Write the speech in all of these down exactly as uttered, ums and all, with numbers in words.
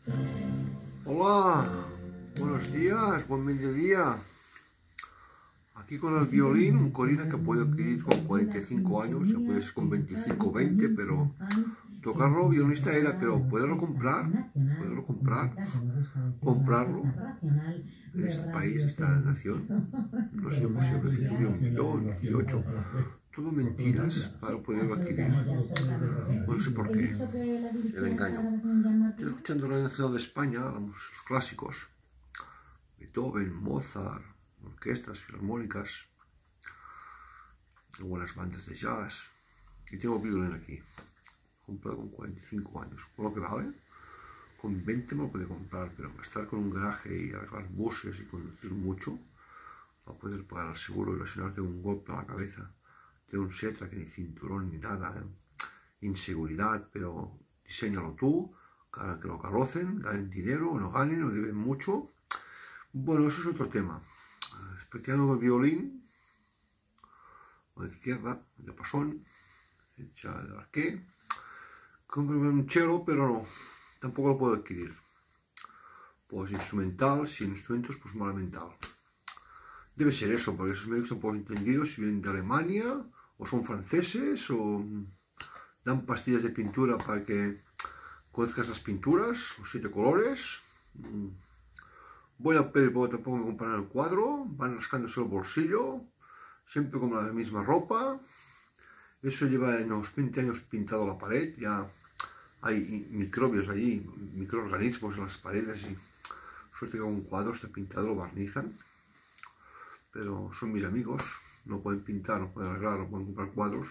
Hola, buenos días, buen mediodía. Aquí con el violín, un Corina que puedo adquirir con cuarenta y cinco años, ya puede ser con veinticinco o veinte, pero tocarlo violinista era, pero poderlo comprar, poderlo comprar, comprarlo en este país, esta nación, no sería posible, decir un millón, dieciocho, todo mentiras para poderlo adquirir. No sé por qué, el engaño. Estoy escuchando Radio Nacional de España, los clásicos, Beethoven, Mozart, orquestas filarmónicas, algunas bandas de jazz, y tengo el violín aquí, comprado con cuarenta y cinco años, ¿con lo que vale? Con veinte me lo puede comprar, pero gastar con un garaje y arreglar buses y conducir mucho, para poder pagar el seguro y lesionarte de un golpe a la cabeza, de un setra que ni cinturón ni nada, ¿eh? Inseguridad, pero diseñalo tú, que lo carrocen, ganen dinero o no ganen o deben mucho. Bueno, eso es otro tema. Especialmente el violín, a la izquierda, de pasón, hecha de arqué. Compro un cello, pero no, tampoco lo puedo adquirir. Pues instrumental, sin instrumentos, pues mala mental. Debe ser eso, porque esos médicos son poco entendidos si vienen de Alemania, o son franceses, o dan pastillas de pintura para que conozcas las pinturas, los siete colores. Voy a pedir, porque tampoco me compran el cuadro, van rascándose el bolsillo, siempre con la misma ropa. Eso lleva en unos veinte años pintado la pared, ya hay microbios allí, microorganismos en las paredes y suerte que un cuadro está pintado, lo barnizan. Pero son mis amigos, no pueden pintar, no pueden arreglar, no pueden comprar cuadros.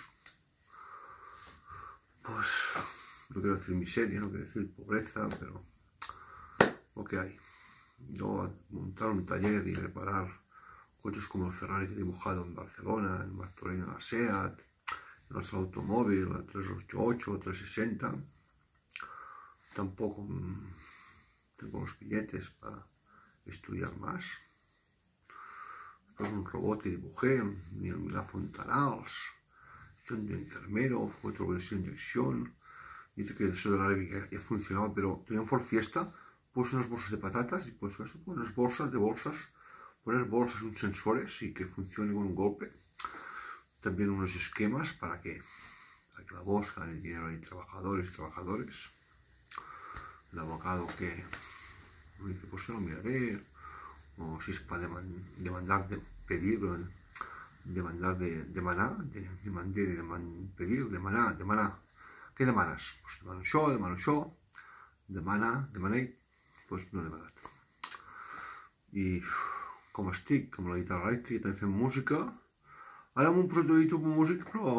Pues no quiero decir miseria, no quiero decir pobreza, pero lo que hay. Yo montar un taller y reparar coches como el Ferrari que he dibujado en Barcelona, en Martorell, en la SEAT, en el automóvil, la trescientos ochenta y ocho, trescientos sesenta. Tampoco tengo los billetes para estudiar más. Después un robot que dibujé, el Milà Fontanals, de enfermero, fue otro de inyección. Dice que eso de la Levi ya funcionaba, pero tenía un Ford Fiesta, puse unas bolsas de patatas y pues eso, unas bolsas de bolsas, poner bolsas y sensores y que funcione con un golpe. También unos esquemas para que, para que la voz gane dinero de trabajadores y trabajadores. El abogado que me dice, pues yo lo miraré, o si es para demandar, de pedir, demandar de, de maná, de, demandar de, de pedir, de maná, de maná. ¿Qué demanes? Pues demano això, demano això, demana, demané, pues no he demanat. I com estic amb la guitarra elèctrica, també fem música. Ara amb un projecte de YouTube músic, però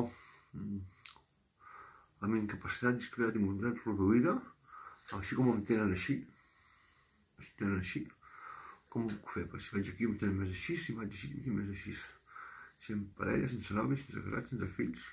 amb incapacitat discapacitat i mobilitat reduïda, així com em tenen així, si tenen així, com ho puc fer? Perquè si vaig aquí em tenen més així, si vaig així em tenen més així. Si en parella, sense nòvia, sense casat, sense fills.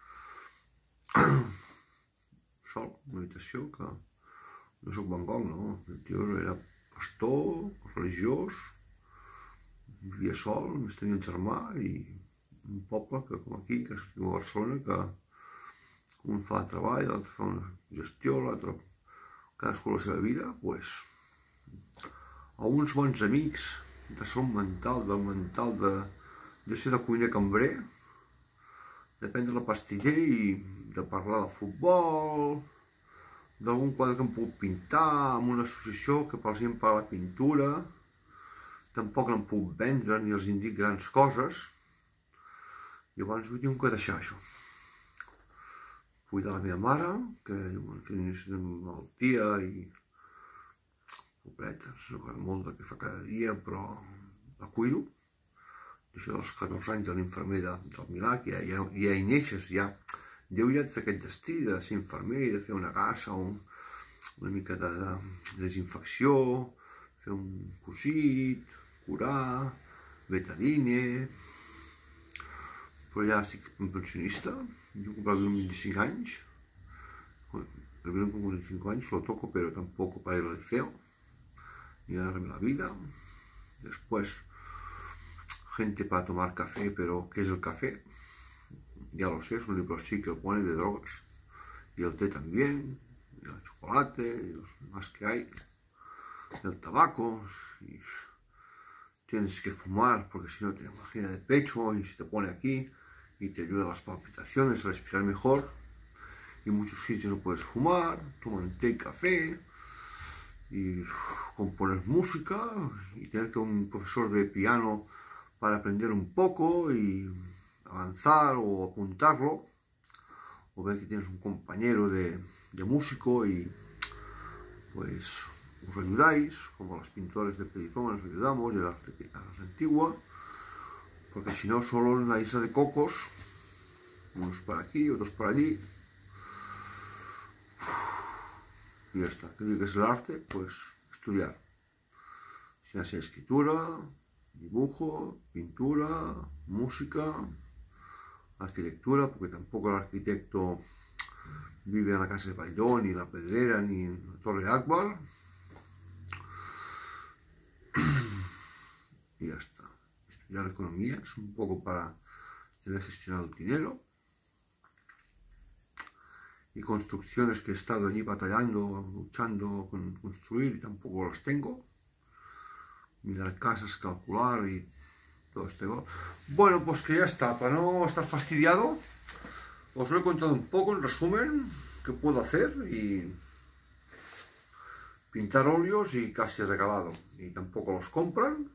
Sol, una habitació que no soc Van Gogh, no? El tio era pastor, religiós, vivia sol, només tenia un germà i un poble que, com aquí, que es diu a Barcelona, que un fa treball, l'altre fa una gestió, l'altre cadascú la seva vida, doncs a uns bons amics de salut mental, del mental de jo ser de cuiner cambrer, de prendre la pastiller i de parlar de futbol, d'algun quadre que em puc pintar, amb una associació que per exemple paga la pintura, tampoc no em puc vendre ni els indic grans coses, i llavors vull dir que deixar això. Cuidar la meva mare, que és una malaltia i pobreta, és una cosa molt que fa cada dia, però la cuido. Això dels catorze anys de l'infermer del Milà, que ja, ja, ja hi neixes, ja. Déu ja et fa aquest destí de ser infermer, de fer una gassa, un, una mica de, de desinfecció, fer un cosit, curar, betadine. Però ja estic un pensionista, jo he comprat amb vint-i-cinc anys, el violín con veinticinco anys, lo toco, pero tampoco para ir al liceo, ni ganarme la vida. Después, gente para tomar café, pero ¿qué es el café? Ya lo sé, es un libro así que lo pone de drogas. Y el té también, y el chocolate, y los demás que hay. el tabaco, y tienes que fumar porque si no te imagina de pecho y se te pone aquí y te ayuda a las palpitaciones, a respirar mejor. Y en muchos sitios no puedes fumar, toman té y café y componer música y tener que un profesor de piano para aprender un poco y avanzar o apuntarlo, o ver que tienes un compañero de, de músico y pues os ayudáis, como los pintores de Pelifón nos ayudamos, y a las, a las antiguas, porque si no, solo en la isla de Cocos, unos para aquí, otros para allí, y ya está. ¿Qué es el arte? Pues estudiar, ya sea escritura, dibujo, pintura, música, arquitectura, porque tampoco el arquitecto vive en la casa de Baldón, ni en la Pedrera, ni en la Torre Akbar. Y ya está. Estudiar economía es un poco para tener gestionado el dinero. Y construcciones que he estado allí batallando, luchando con construir y tampoco las tengo. Mirar casas, calcular y todo este. Bueno, pues que ya está. Para no estar fastidiado, os lo he contado un poco en resumen qué puedo hacer y pintar óleos y casi regalado. Y tampoco los compran.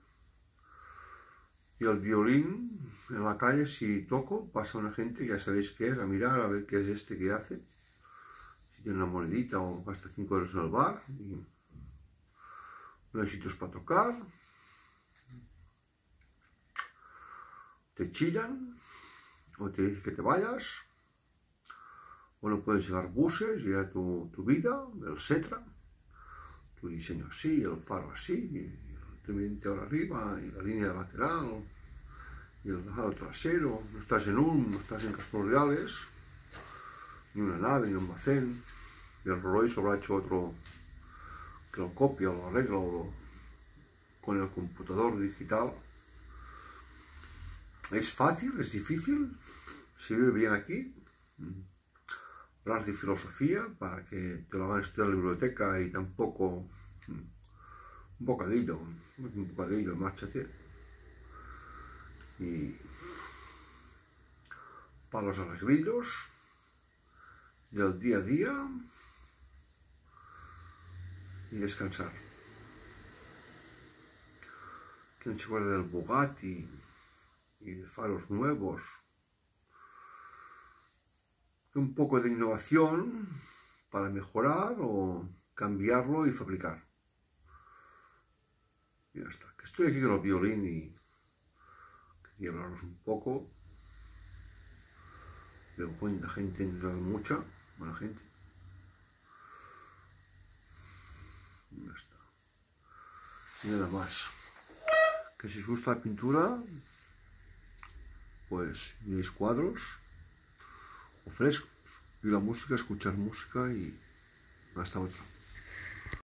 Y el violín en la calle, si toco, pasa una gente, ya sabéis qué es, a mirar, a ver qué es este que hace. Si tiene una monedita o gasta cinco euros en el bar. Y no hay sitios para tocar. Te chillan, o te dicen que te vayas, o no puedes llevar buses, y era tu, tu vida, el Setra, tu diseño así, el faro así, y el tridente ahora arriba, y la línea lateral, y el aro trasero. No estás en un, no estás en Castros Reales, ni una nave, ni un almacén, y el Rolls Royce habrá hecho otro que lo copia, o lo arregla, o lo, con el computador digital. Es fácil, es difícil, se vive bien aquí. Hablar de filosofía para que te lo hagan estudiar en la biblioteca y tampoco un bocadillo, un bocadillo, márchate. Y para los arreglos del día a día y descansar. ¿Quién se acuerda del Bugatti y de faros nuevos? Un poco de innovación para mejorar o cambiarlo y fabricar. Y ya está. Que estoy aquí con el violín y quería hablaros un poco. Veo cuánta gente, no mucha, buena gente. Y ya está. Y nada más. Que si os gusta la pintura, pues miréis cuadros o frescos, y la música, escuchar música y hasta otra.